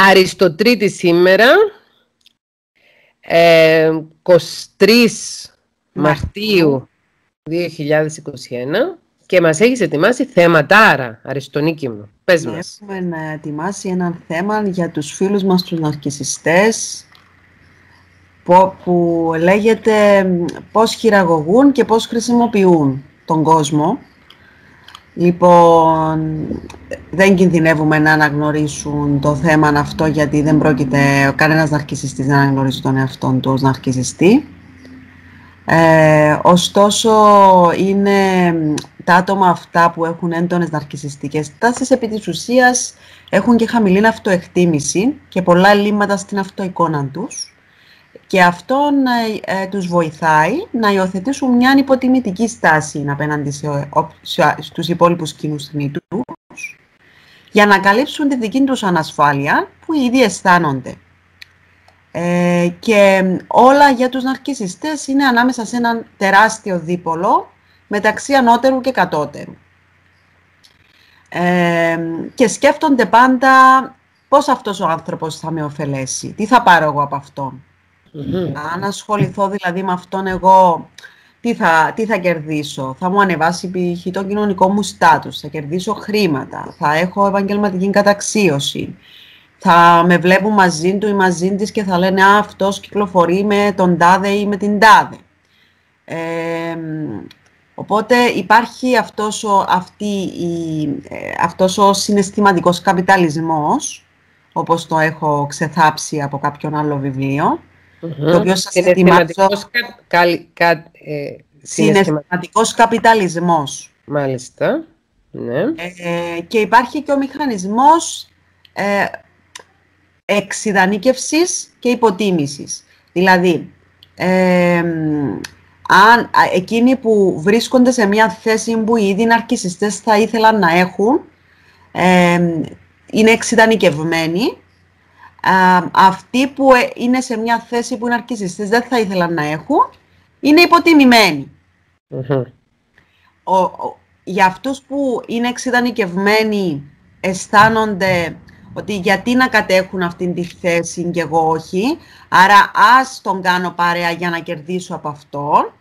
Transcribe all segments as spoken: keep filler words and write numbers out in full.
Αριστοτρίτη σήμερα, ε, είκοσι τρεις Μαρτίου δύο χιλιάδες είκοσι ένα, και μας έχεις ετοιμάσει θεματάρα, Αριστονίκη μου. Πες Ναι, μας. έχουμε ετοιμάσει ένα θέμα για τους φίλους μας τους ναρκισσιστές, που, που λέγεται πώς χειραγωγούν και πώς χρησιμοποιούν τον κόσμο. Λοιπόν, δεν κινδυνεύουμε να αναγνωρίσουν το θέμα αυτό, γιατί δεν πρόκειται κανένας ναρκισσιστής να αναγνωρίσει τον εαυτόν του ως ναρκισσιστή. Ε, ωστόσο, είναι τα άτομα αυτά που έχουν έντονες ναρκισσιστικές τάσεις, επί της ουσίας έχουν και χαμηλή αυτοεκτίμηση και πολλά ελλείμματα στην αυτοεικόνα τους, και αυτό ε, τους βοηθάει να υιοθετήσουν μια υποτιμητική στάση απέναντι σε, σε, στους υπόλοιπους κοινούς θνήτους, για να καλύψουν τη δική τους ανασφάλεια που ήδη αισθάνονται. Ε, και όλα για τους ναρκισσιστές είναι ανάμεσα σε έναν τεράστιο δίπολο μεταξύ ανώτερου και κατώτερου. Ε, και σκέφτονται πάντα πώς αυτός ο άνθρωπος θα με ωφελέσει, τι θα πάρω εγώ από αυτόν. Mm-hmm. Αν ασχοληθώ δηλαδή με αυτόν εγώ, τι θα, τι θα κερδίσω, θα μου ανεβάσει π.χ. το κοινωνικό μου στάτους, θα κερδίσω χρήματα, θα έχω επαγγελματική καταξίωση, θα με βλέπουν μαζί του ή μαζί της και θα λένε «Α, αυτός κυκλοφορεί με τον τάδε ή με την τάδε». Ε, οπότε υπάρχει αυτός ο, αυτή η, αυτός ο συναισθηματικός καπιταλισμός, όπως το έχω ξεθάψει από κάποιον άλλο βιβλίο, mm-hmm. το οποίο σας ετοιμάζω. Κα, κα, ε, συναισθηματικός καπιταλισμός. Μάλιστα. Ναι. Ε, και υπάρχει και ο μηχανισμός ε, εξειδανίκευσης και υποτίμησης. Δηλαδή, ε, αν, εκείνοι που βρίσκονται σε μια θέση που οι ίδιοι ναρκισσιστές θα ήθελαν να έχουν, ε, είναι εξειδανικευμένοι. Ε, αυτοί που είναι σε μια θέση που οι ναρκισσιστές δεν θα ήθελαν να έχουν, είναι υποτιμημένοι. Mm-hmm. Ο, ο, για αυτούς που είναι εξειδανικευμένοι, αισθάνονται ότι γιατί να κατέχουν αυτήν τη θέση και εγώ όχι, άρα ας τον κάνω παρέα για να κερδίσω από αυτόν.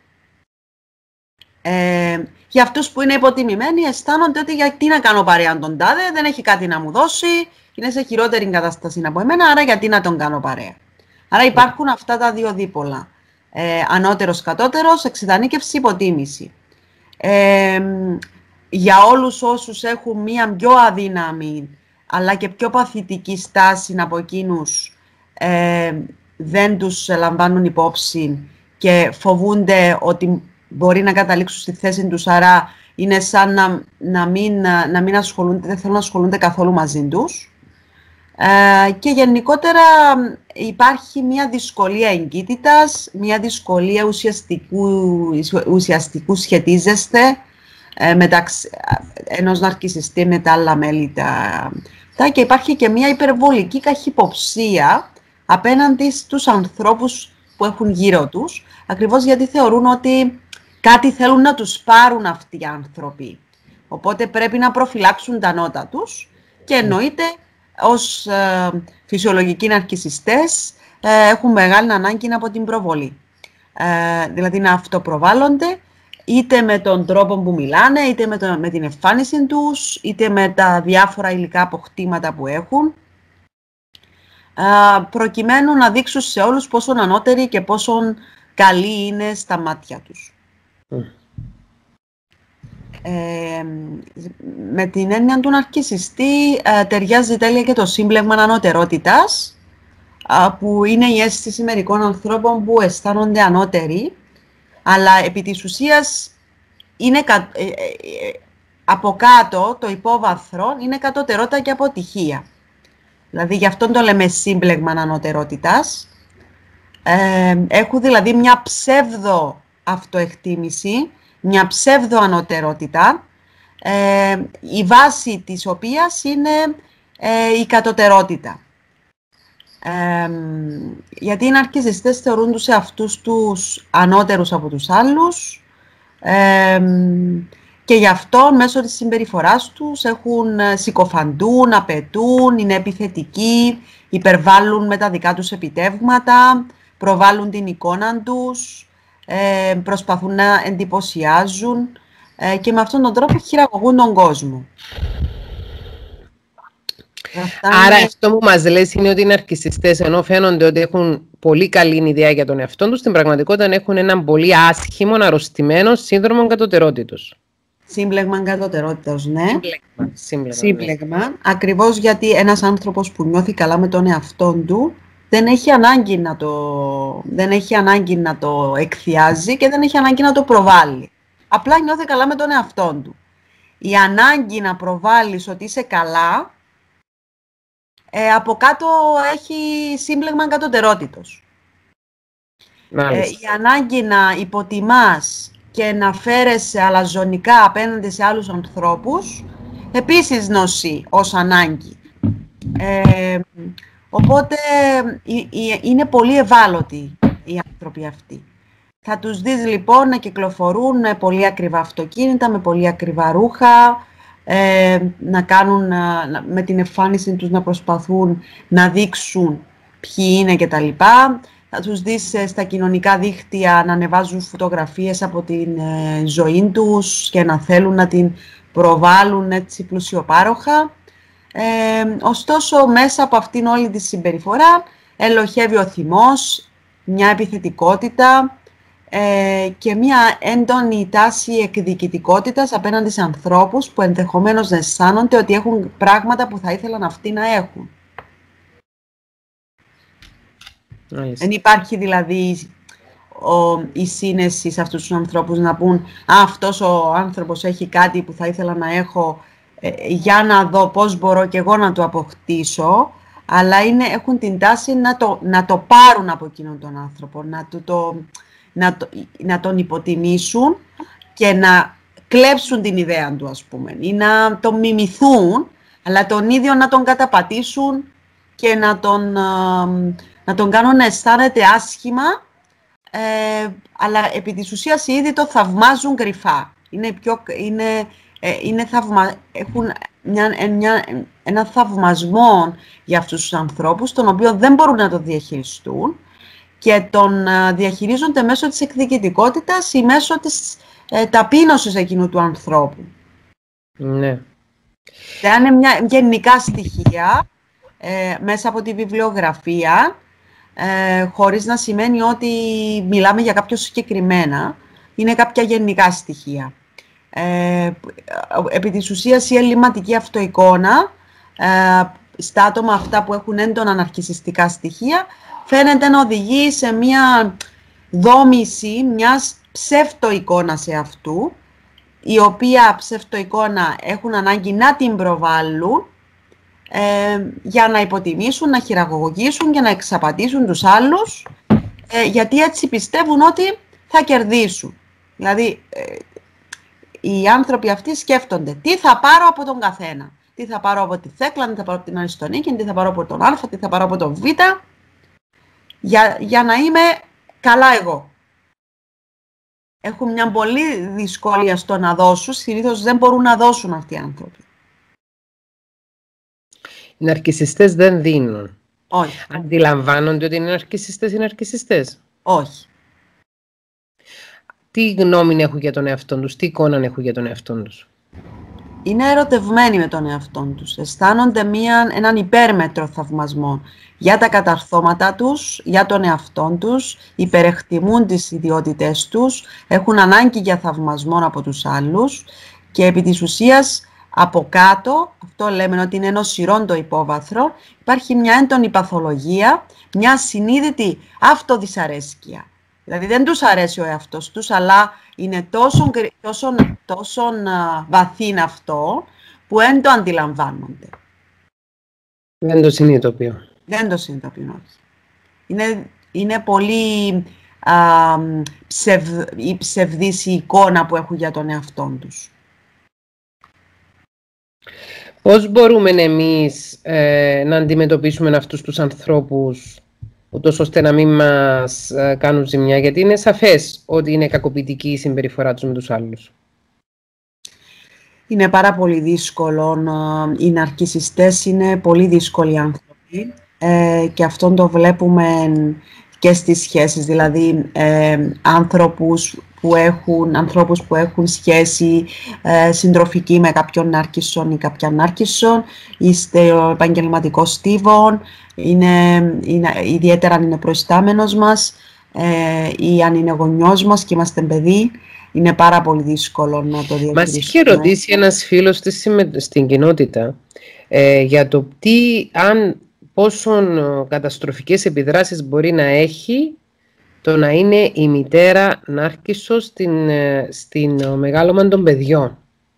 Ε, για αυτούς που είναι υποτιμημένοι, αισθάνονται ότι γιατί να κάνω παρέα τον τάδε, δεν έχει κάτι να μου δώσει, είναι σε χειρότερη κατάσταση από εμένα, άρα γιατί να τον κάνω παρέα. Άρα υπάρχουν αυτά τα δύο δίπολα, ε, ανώτερος κατώτερος, εξειδανίκευση, υποτίμηση. Ε, για όλους όσους έχουν μία πιο αδύναμη αλλά και πιο παθητική στάση από εκείνους, ε, δεν τους λαμβάνουν υπόψη και φοβούνται ότι μπορεί να καταλήξουν στη θέση τους, άρα είναι σαν να, να, μην, να μην ασχολούνται, δεν θέλουν να ασχολούνται καθόλου μαζί τους. Ε, και γενικότερα υπάρχει μια δυσκολία εγκύτητας, μια δυσκολία ουσιαστικού, ουσιαστικού σχετίζεστε ε, μεταξύ ενός ναρκισσιστή με τα άλλα μέλη τα, τα, και υπάρχει και μια υπερβολική καχυποψία απέναντι στους ανθρώπους που έχουν γύρω τους, ακριβώς γιατί θεωρούν ότι κάτι θέλουν να τους πάρουν αυτοί οι άνθρωποι. Οπότε πρέπει να προφυλάξουν τα νότα τους και εννοείται ως ε, φυσιολογικοί ναρκισσιστές ε, έχουν μεγάλη ανάγκη από την προβολή. Ε, δηλαδή να αυτοπροβάλλονται είτε με τον τρόπο που μιλάνε, είτε με, το, με την εμφάνιση τους, είτε με τα διάφορα υλικά αποκτήματα που έχουν, ε, προκειμένου να δείξουν σε όλους πόσο ανώτεροι και πόσο καλοί είναι στα μάτια τους. Mm. Ε, με την έννοια του ναρκισσιστή ε, ταιριάζει τέλεια και το σύμπλεγμα ανωτερότητας, ε, που είναι η αίσθηση μερικών ανθρώπων που αισθάνονται ανώτεροι, αλλά επί της ουσίας είναι κα, ε, ε, από κάτω το υπόβαθρο είναι κατωτερότητα και αποτυχία. Δηλαδή γι' αυτό το λέμε σύμπλεγμα ανωτερότητας. Ε, έχουν δηλαδή μια ψεύδο αυτοεκτίμηση, μια ψεύδο ανωτερότητα, ε, η βάση της οποίας είναι ε, η κατωτερότητα. Ε, γιατί οι ναρκισσιστές θεωρούν τους εαυτούς τους ανώτερους από τους άλλους, ε, και γι' αυτό μέσω της συμπεριφοράς τους έχουν, συκοφαντούν, απαιτούν, είναι επιθετικοί, υπερβάλλουν με τα δικά τους επιτεύγματα, προβάλλουν την εικόνα τους, ε, προσπαθούν να εντυπωσιάζουν ε, και με αυτόν τον τρόπο χειραγωγούν τον κόσμο. Άρα είναι... αυτό που μας λες είναι ότι οι ναρκισσιστές, ενώ φαίνονται ότι έχουν πολύ καλή ιδέα για τον εαυτό τους, στην πραγματικότητα έχουν έναν πολύ άσχημο, αρρωστημένο σύνδρομο κατωτερότητος. Σύμπλεγμα κατωτερότητας, ναι. Σύμπλεγμα. Σύμπλεγμα, Σύμπλεγμα. Ναι. Ακριβώς γιατί ένας άνθρωπος που νιώθει καλά με τον εαυτό του δεν έχει ανάγκη να το, δεν έχει ανάγκη να το εκθιάζει και δεν έχει ανάγκη να το προβάλλει. Απλά νιώθει καλά με τον εαυτό του. Η ανάγκη να προβάλλεις ότι είσαι καλά, ε, από κάτω έχει σύμπλεγμα κατωτερότητος. Ε, η ανάγκη να υποτιμάς και να φέρεσαι αλαζονικά απέναντι σε άλλους ανθρώπους, επίσης νοσεί ως ανάγκη. Ε, οπότε είναι πολύ ευάλωτοι οι άνθρωποι αυτοί. Θα τους δεις λοιπόν να κυκλοφορούν με πολύ ακριβά αυτοκίνητα, με πολύ ακριβά ρούχα, ε, να κάνουν να, με την εμφάνιση τους να προσπαθούν να δείξουν ποιοι είναι κτλ. Θα τους δεις στα κοινωνικά δίκτυα να ανεβάζουν φωτογραφίες από την ε, ζωή τους και να θέλουν να την προβάλλουν έτσι πλουσιοπάροχα. Ε, ωστόσο, μέσα από αυτήν όλη τη συμπεριφορά ελοχεύει ο θυμός, μια επιθετικότητα ε, και μια έντονη τάση εκδικητικότητας απέναντι σε ανθρώπους που ενδεχομένως να αισθάνονται ότι έχουν πράγματα που θα ήθελαν αυτοί να έχουν. Δεν υπάρχει δηλαδή ο, η σύνεση σε αυτούς τους ανθρώπους να πούν «Α, αυτός ο άνθρωπος έχει κάτι που θα ήθελα να έχω, ε, για να δω πώς μπορώ και εγώ να το αποκτήσω», αλλά είναι, έχουν την τάση να το, να το πάρουν από εκείνον τον άνθρωπο, να, το, το, να, το, να τον υποτιμήσουν και να κλέψουν την ιδέα του, ας πούμε, ή να τον μιμηθούν, αλλά τον ίδιο να τον καταπατήσουν και να τον... να τον κάνουν να αισθάνεται άσχημα, ε, αλλά επί της ουσίας ήδη το θαυμάζουν κρυφά. Είναι πιο, είναι, ε, είναι θαυμα, έχουν μια, μια, ένα θαυμασμό για αυτούς τους ανθρώπους, τον οποίο δεν μπορούν να το διαχειριστούν και τον ε, διαχειρίζονται μέσω της εκδικητικότητας ή μέσω της ε, ταπείνωσης εκείνου του ανθρώπου. Ναι. Θα είναι μια γενικά στοιχεία ε, μέσα από τη βιβλιογραφία, Ε, χωρίς να σημαίνει ότι μιλάμε για κάποιο συγκεκριμένα, είναι κάποια γενικά στοιχεία. Ε, επί της ουσίας η ελλειμματική αυτοεικόνα ε, στα άτομα αυτά που έχουν έντονα ναρκισσιστικά στοιχεία φαίνεται να οδηγεί σε μια δόμηση μιας ψευτοεικόνας εαυτού, η οποία ψευτοεικόνα έχουν ανάγκη να την προβάλλουν Ε, για να υποτιμήσουν, να χειραγωγήσουν και να εξαπατήσουν τους άλλους, ε, γιατί έτσι πιστεύουν ότι θα κερδίσουν. Δηλαδή, ε, οι άνθρωποι αυτοί σκέφτονται τι θα πάρω από τον καθένα. Τι θα πάρω από τη Θέκλα, τι θα πάρω από την Αριστονίκη, τι θα πάρω από τον Α, τι θα πάρω από τον Β, για, για να είμαι καλά εγώ. Έχουν μια πολύ δυσκολία στο να δώσουν, συνήθως δεν μπορούν να δώσουν αυτοί οι άνθρωποι. Οι ναρκισσιστές δεν δίνουν. Όχι. Αντιλαμβάνονται ότι είναι ναρκισσιστές ή ναρκισσιστές. Όχι. Τι γνώμη έχουν για τον εαυτό τους, τι εικόνα έχουν για τον εαυτό τους. Είναι ερωτευμένοι με τον εαυτό τους. Αισθάνονται μια, έναν υπέρμετρο θαυμασμό για τα καταρθώματα τους, για τον εαυτό τους, υπερεκτιμούν τις ιδιότητές τους, έχουν ανάγκη για θαυμασμό από τους άλλους και επί της ουσίας από κάτω, αυτό λέμε ότι είναι νοσηρόν το υπόβαθρο, υπάρχει μια έντονη παθολογία, μια συνείδητη αυτοδυσαρέσκεια. Δηλαδή δεν τους αρέσει ο εαυτός τους, αλλά είναι τόσο, τόσο, τόσο βαθύ αυτό που δεν το αντιλαμβάνονται. Δεν το συνειδητοποιώ. Δεν το συνειδητοποιώ, όχι. Είναι, είναι πολύ α, ψευ, η ψευδής η εικόνα που έχουν για τον εαυτό τους. Πώς μπορούμε εμείς ε, να αντιμετωπίσουμε αυτούς τους ανθρώπους ούτως ώστε να μην μας ε, κάνουν ζημιά, γιατί είναι σαφές ότι είναι κακοποιητική η συμπεριφορά τους με τους άλλους. Είναι πάρα πολύ δύσκολο. Οι ναρκισσιστές είναι πολύ δύσκολοι άνθρωποι ε, και αυτόν το βλέπουμε και στις σχέσεις, δηλαδή ε, άνθρωπους που έχουν, ανθρώπους που έχουν σχέση ε, συντροφική με κάποιον νάρκισσον ή κάποια νάρκισσον ή στο επαγγελματικό στίβο, είναι, είναι, ιδιαίτερα αν είναι προϊστάμενος μας ε, ή αν είναι γονιός μας και είμαστε παιδί, είναι πάρα πολύ δύσκολο να το διαχειριστούμε. Μας είχε ρωτήσει ένας φίλος της στην κοινότητα ε, για το τι, αν, πόσον καταστροφικές επιδράσεις μπορεί να έχει το να είναι η μητέρα νάρκισσος στην, στην μεγάλωμα των παιδιών.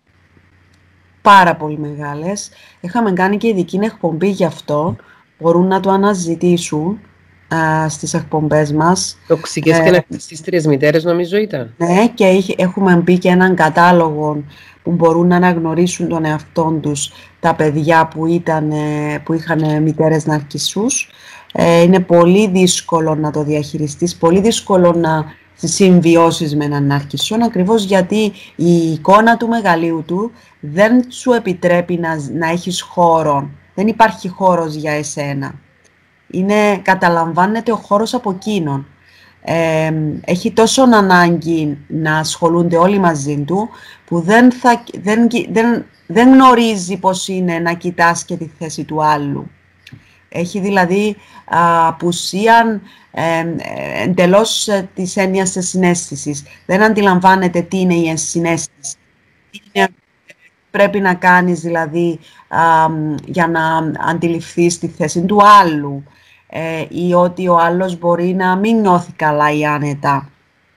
Πάρα πολύ μεγάλες. Είχαμε κάνει και ειδική εκπομπή γι' αυτό. Μπορούν να το αναζητήσουν α, στις εκπομπές μας. Τοξικές ε, και ναρκισσίστριες μητέρες νομίζω ήταν. Ναι, και είχε, έχουμε μπει και έναν κατάλογο που μπορούν να αναγνωρίσουν τον εαυτόν τους τα παιδιά που, ήταν, που είχαν μητέρες ναρκισσούς. Ε, είναι πολύ δύσκολο να το διαχειριστείς, πολύ δύσκολο να συμβιώσεις με έναν ναρκισσόν, ακριβώς γιατί η εικόνα του μεγαλείου του δεν σου επιτρέπει να, να έχεις χώρο. Δεν υπάρχει χώρος για εσένα. Είναι, καταλαμβάνεται ο χώρος από εκείνον. Ε, έχει τόσο ανάγκη να ασχολούνται όλοι μαζί του που δεν, θα, δεν, δεν, δεν γνωρίζει πώς είναι να κοιτάς και τη θέση του άλλου. Έχει δηλαδή απουσία ε, εντελώς ε, της έννοιας της συναίσθησης. Δεν αντιλαμβάνεται τι είναι η συναίσθηση. Τι είναι, πρέπει να κάνεις δηλαδή α, για να αντιληφθείς τη θέση του άλλου ε, ή ότι ο άλλος μπορεί να μην νιώθει καλά ή άνετα.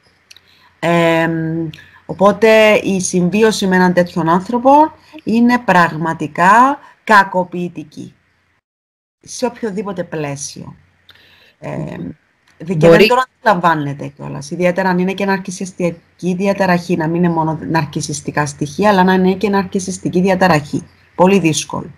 Ε, οπότε η συμβίωση με έναν τέτοιον άνθρωπο είναι πραγματικά κακοποιητική σε οποιοδήποτε πλαίσιο. Ε, και Μπορεί... δεν το αντιλαμβάνεται κιόλας. Ιδιαίτερα αν είναι και ναρκισσιστική διαταραχή, να μην είναι μόνο ναρκισσιστικά στοιχεία, αλλά να είναι και ναρκισσιστική διαταραχή. Πολύ δύσκολο.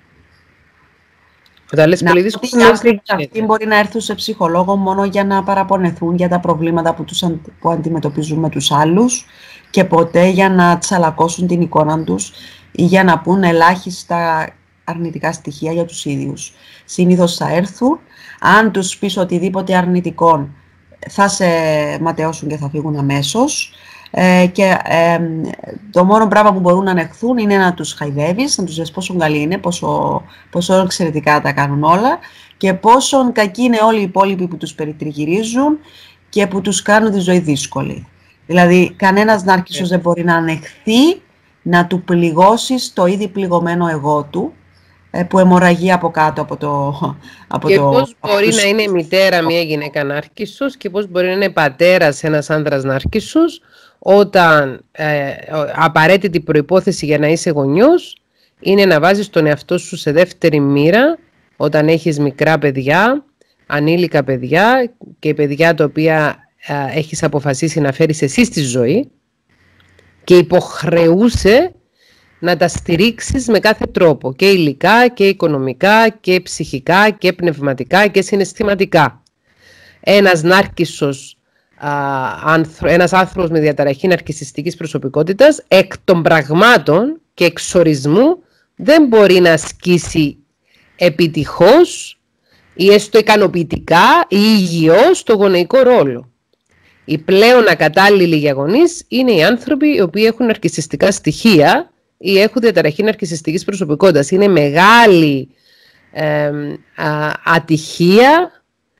Όταν λες πολύ δύσκολο, οι άνθρωποι αυτοί μπορεί να έρθουν σε ψυχολόγο μόνο για να παραπονεθούν για τα προβλήματα που, τους, που αντιμετωπίζουν με τους άλλους και ποτέ για να τσαλακώσουν την εικόνα τους ή για να πούν ελάχιστα αρνητικά στοιχεία για τους ίδιους. Συνήθως θα έρθουν, αν τους πεις οτιδήποτε αρνητικό θα σε ματαιώσουν και θα φύγουν αμέσως ε, και ε, το μόνο πράγμα που μπορούν να ανεχθούν είναι να τους χαϊδεύεις, να τους δεις πόσο καλή είναι, πόσο, πόσο εξαιρετικά τα κάνουν όλα και πόσο κακοί είναι όλοι οι υπόλοιποι που τους περιτριγυρίζουν και που τους κάνουν τη ζωή δύσκολη. Δηλαδή κανένας νάρκισσος yeah. δεν μπορεί να ανεχθεί να του πληγώσεις το ήδη πληγωμένο εγώ του που αιμορραγεί από κάτω από το... Από και το, πώς μπορεί τους... να είναι μητέρα μια γυναίκα νάρκισσος και πώς μπορεί να είναι πατέρας ένας άντρας νάρκισσος όταν ε, απαραίτητη προϋπόθεση για να είσαι γονιός είναι να βάζεις τον εαυτό σου σε δεύτερη μοίρα όταν έχεις μικρά παιδιά, ανήλικα παιδιά και παιδιά τα οποία ε, έχεις αποφασίσει να φέρεις εσύ στη ζωή και υποχρεούσε να τα στηρίξεις με κάθε τρόπο, και υλικά και οικονομικά και ψυχικά και πνευματικά και συναισθηματικά. Ένας νάρκισσος, α, άνθρω, ένας άνθρωπος με διαταραχή ναρκισσιστικής προσωπικότητας, εκ των πραγμάτων και εξορισμού δεν μπορεί να ασκήσει επιτυχώς ή έστω ικανοποιητικά ή υγιώς το γονεϊκό ρόλο. Οι πλέον ακατάλληλοι για γονείς είναι οι άνθρωποι οι οποίοι έχουν ναρκισσιστικά στοιχεία ή έχουν διαταραχή ναρκισσιστικής προσωπικότητας. Είναι μεγάλη ε, α, ατυχία,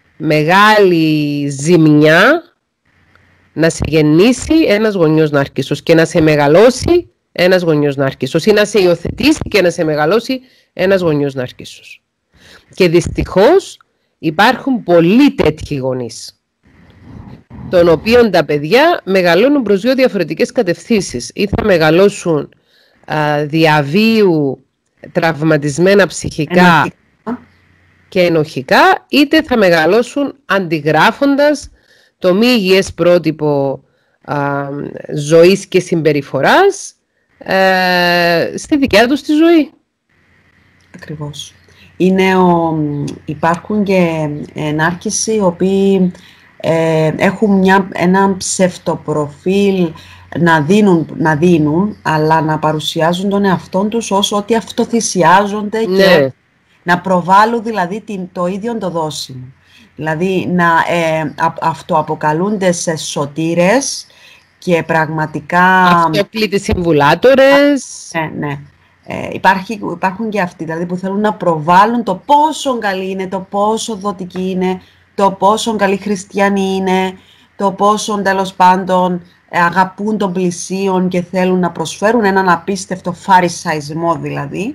μεγάλη ζημιά να σε γεννήσει ένας γονιός νάρκισσος και να σε μεγαλώσει ένας γονιός νάρκισσος ή να σε υιοθετήσει και να σε μεγαλώσει ένας γονιός νάρκισσος. Και δυστυχώς υπάρχουν πολλοί τέτοιοι γονείς, των οποίων τα παιδιά μεγαλώνουν προς δύο διαφορετικές κατευθύνσεις. Ή θα μεγαλώσουν α, διαβίου, τραυματισμένα ψυχικά ενοχικά. και ενοχικά, είτε θα μεγαλώσουν αντιγράφοντας το μη υγιές πρότυπο α, ζωής και συμπεριφοράς α, στη δικιά τους τη ζωή. Ακριβώς. Είναι ο, υπάρχουν και νάρκισσοι οι οποίοι ε, έχουν μια, ένα ψευτοπροφίλ να δίνουν, να δίνουν, αλλά να παρουσιάζουν τον εαυτό τους ως ότι αυτοθυσιάζονται Ναι. και να προβάλλουν δηλαδή την, το ίδιο το δώσιμο. Δηλαδή να ε, α, αυτοαποκαλούνται σε σωτήρες και πραγματικά... Αυτόκλητοι συμβουλάτορες. Ναι, ναι. Ε, υπάρχει, υπάρχουν και αυτοί δηλαδή, που θέλουν να προβάλλουν το πόσο καλή είναι, το πόσο δοτική είναι, το πόσο καλοί χριστιανοί είναι, το πόσο τέλος πάντων ε, αγαπούν τον πλησίον και θέλουν να προσφέρουν έναν απίστευτο φαρισαϊσμό δηλαδή,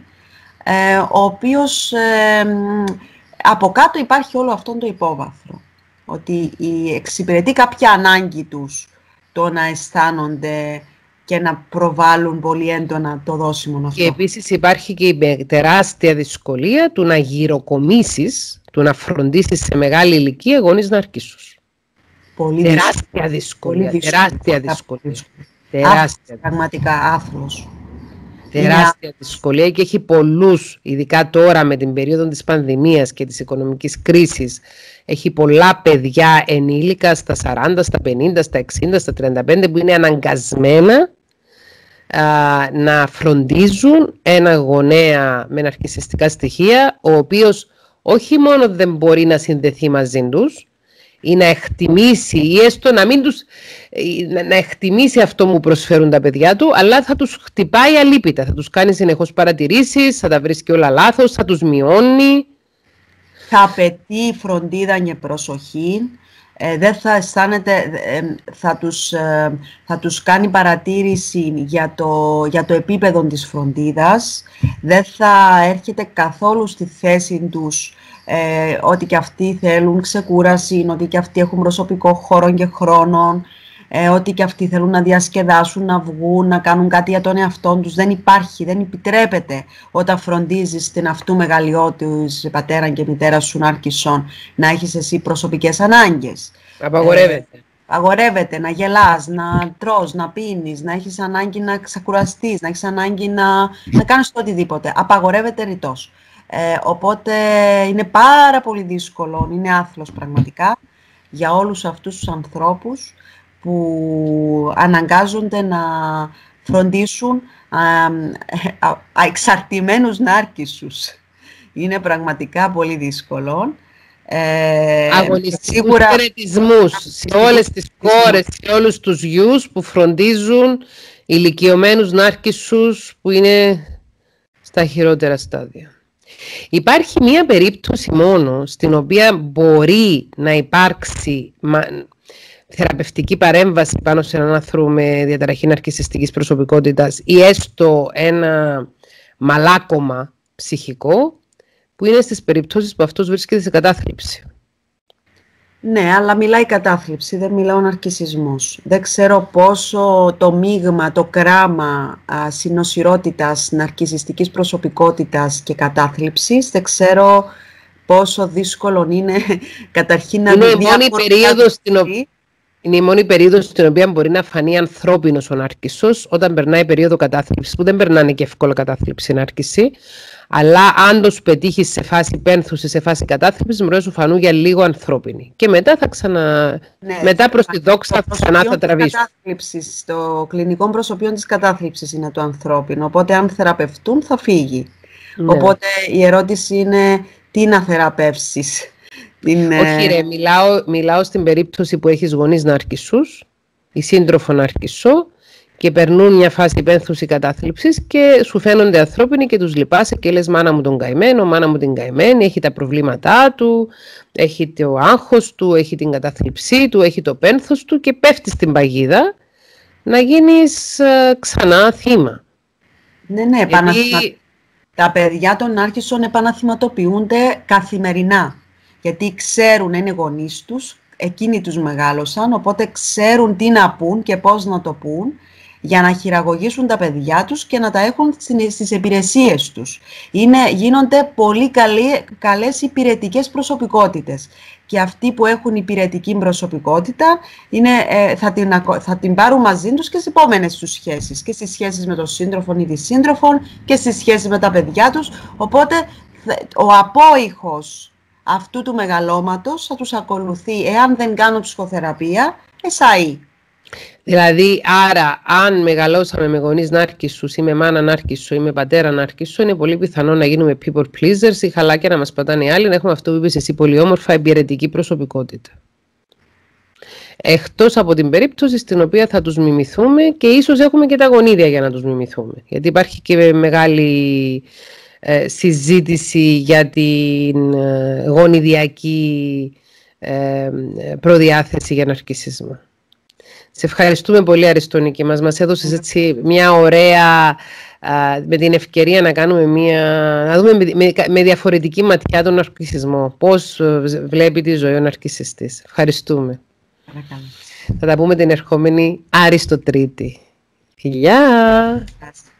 ε, ο οποίος ε, από κάτω υπάρχει όλο αυτό το υπόβαθρο. Ότι η, εξυπηρετεί κάποια ανάγκη τους το να αισθάνονται και να προβάλλουν πολύ έντονα το δώσιμο αυτό. Και επίσης υπάρχει και η τεράστια δυσκολία του να γυροκομίσεις, του να φροντίσεις σε μεγάλη ηλικία γονείς ναρκισσούς. Πολύ τεράστια δυσκολία. Πολύ τεράστια δυσκολία. δύσκολο. Τεράστια. Άθλος, πραγματικά άθλος. Τεράστια Είναι... δυσκολία και έχει πολλούς, ειδικά τώρα με την περίοδο της πανδημίας και της οικονομικής κρίσης, έχει πολλά παιδιά ενήλικα στα σαράντα, στα πενήντα, στα εξήντα, στα τριάντα πέντε που είναι αναγκασμένα α, να φροντίζουν ένα γονέα με ναρκισσιστικά στοιχεία, ο οποίος όχι μόνο δεν μπορεί να συνδεθεί μαζί τους ή να εκτιμήσει ή έστω να μην τους, να εκτιμήσει αυτό που προσφέρουν τα παιδιά του, αλλά θα τους χτυπάει αλίπητα, θα τους κάνει συνεχώς παρατηρήσεις, θα τα βρίσκει όλα λάθος, θα τους μειώνει. Θα απαιτεί φροντίδα και προσοχή, ε, δεν θα αισθάνεται, ε, θα, τους, ε, θα τους κάνει παρατήρηση για το, για το επίπεδο της φροντίδας, δεν θα έρχεται καθόλου στη θέση τους ε, ότι και αυτοί θέλουν ξεκούραση, ότι και αυτοί έχουν προσωπικό χώρο και χρόνο, ε, ότι και αυτοί θέλουν να διασκεδάσουν, να βγουν, να κάνουν κάτι για τον εαυτό τους. Δεν υπάρχει, δεν επιτρέπεται όταν φροντίζεις την αυτού μεγαλειότου πατέρα και μητέρα σου ναρκισσών να έχεις εσύ προσωπικές ανάγκες. Απαγορεύεται. Ε, Αγορεύεται να γελάς, να τρως, να πίνεις, να έχεις ανάγκη να ξεκουραστείς, να έχεις ανάγκη να, να κάνεις το οτιδήποτε. Απαγορεύεται ρητός. Ε, οπότε είναι πάρα πολύ δύσκολο, είναι άθλος πραγματικά για όλους αυτούς τους ανθρώπους που αναγκάζονται να φροντίσουν α, α, α, εξαρτημένους νάρκισσους. Είναι πραγματικά πολύ δύσκολο. Ε, Αγωνιστικούς σίγουρα... χαιρετισμούς σε όλες τις κόρες, σε όλους τους γιους που φροντίζουν ηλικιωμένους νάρκισσους που είναι στα χειρότερα στάδια. Υπάρχει μία περίπτωση μόνο στην οποία μπορεί να υπάρξει θεραπευτική παρέμβαση πάνω σε έναν άνθρωπο με διαταραχή ναρκισσιστικής προσωπικότητας ή έστω ένα μαλάκωμα ψυχικό, που είναι στις περιπτώσεις που αυτός βρίσκεται σε κατάθλιψη. Ναι, αλλά μιλάει κατάθλιψη, δεν μιλάω ναρκισσισμός. Δεν ξέρω πόσο το μείγμα, το κράμα α, συνοσυρότητας, ναρκισσιστικής προσωπικότητας και κατάθλιψης, δεν ξέρω πόσο δύσκολο είναι καταρχήν να είναι μην η μόνη περίοδος στην οποία... Είναι η μόνη περίοδος στην οποία μπορεί να φανεί ανθρώπινος ο ναρκισσός, όταν περνάει περίοδο κατάθλιψης, που δεν περνάνε και εύκολα κατάθλιψη η ναρκισσή, αλλά αν το σου πετύχεις σε φάση πένθους ή σε φάση κατάθλιψης, μπορεί να σου φανούν για λίγο ανθρώπινοι. Και μετά θα ξανα... ναι, μετά προς τη δόξα ξανά θα τραβήσουν. Το κλινικό προσωπείο της κατάθλιψης είναι το ανθρώπινο, οπότε αν θεραπευτούν θα φύγει. Ναι. Οπότε η ερώτηση είναι τι να θεραπεύσεις. Είναι... Όχι ρε, μιλάω, μιλάω στην περίπτωση που έχεις γονείς ναρκισσούς ή σύντροφο ναρκισσό και περνούν μια φάση πένθους ή κατάθλιψης και σου φαίνονται ανθρώπινοι και τους λυπάσαι και λες μάνα μου τον καημένο, μάνα μου την καημένη, έχει τα προβλήματά του, έχει το άγχος του, έχει την κατάθλιψή του, έχει το πένθος του και πέφτει στην παγίδα να γίνεις uh, ξανά θύμα. Ναι, ναι, Γιατί... επαναθυμα... τα παιδιά των ναρκισσών επαναθυματοποιούνται καθημερινά. Γιατί ξέρουν, είναι γονείς τους, εκείνοι τους μεγάλωσαν, οπότε ξέρουν τι να πούν και πώς να το πούν για να χειραγωγήσουν τα παιδιά τους και να τα έχουν στις υπηρεσίες τους. Είναι, γίνονται πολύ καλή, καλές υπηρετικές προσωπικότητες. Και αυτοί που έχουν υπηρετική προσωπικότητα είναι, ε, θα, την, θα την πάρουν μαζί τους και στις επόμενες τους σχέσεις. Και στις σχέσεις με τον σύντροφο ή τη σύντροφο και στις σχέσεις με τα παιδιά τους. Οπότε ο απόϊχος αυτού του μεγαλώματος θα τους ακολουθεί, εάν δεν κάνουν ψυχοθεραπεία, εσάι. Δηλαδή, άρα, αν μεγαλώσαμε με γονείς νάρκισσους ή με μάνα νάρκισσο ή με πατέρα νάρκισσο, είναι πολύ πιθανό να γίνουμε people pleasers ή χαλάκια να μας πατάνε οι άλλοι, να έχουμε αυτό που είπες εσύ, πολύ όμορφα εμπειρετική προσωπικότητα. Εκτός από την περίπτωση στην οποία θα τους μιμηθούμε και ίσως έχουμε και τα γονίδια για να τους μιμηθούμε. Γιατί υπάρχει και μεγάλη ε, συζήτηση για την ε, γονιδιακή ε, προδιάθεση για ναρκισσισμό. Σε ευχαριστούμε πολύ, Αριστονίκη μας. Μας έδωσες έτσι μια ωραία, α, με την ευκαιρία να κάνουμε μια, να δούμε με, με, με διαφορετική ματιά τον ναρκισσισμό. Πώς βλέπει τη ζωή ο ναρκισσιστής. Ευχαριστούμε. Παρακαλώ. Θα τα πούμε την ερχόμενη Αριστοτρίτη. Φιλιά!